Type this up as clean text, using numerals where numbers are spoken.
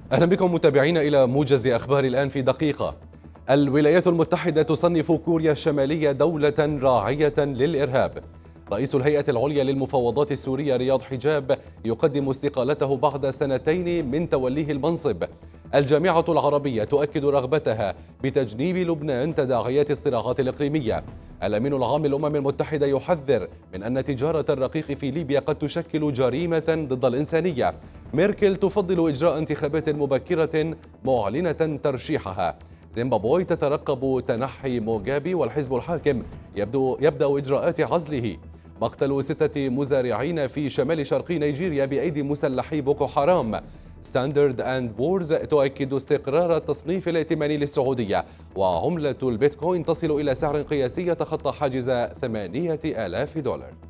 أهلا بكم متابعين إلى موجز أخبار الآن في دقيقة. الولايات المتحدة تصنف كوريا الشمالية دولة راعية للإرهاب. رئيس الهيئة العليا للمفاوضات السورية رياض حجاب يقدم استقالته بعد سنتين من توليه المنصب. الجامعة العربية تؤكد رغبتها بتجنيب لبنان تداعيات الصراعات الإقليمية. الأمين العام للأمم المتحدة يحذر من أن تجارة الرقيق في ليبيا قد تشكل جريمة ضد الإنسانية. ميركل تفضل إجراء انتخابات مبكرة معلنة ترشيحها. زيمبابوي تترقب تنحي موغابي والحزب الحاكم يبدأ إجراءات عزله. مقتل 6 مزارعين في شمال شرقي نيجيريا بأيدي مسلحي بوكو حرام. ستاندرد أند بورز تؤكد استقرار التصنيف الائتماني للسعودية. وعملة البيتكوين تصل إلى سعر قياسي يتخطى حاجز $8000.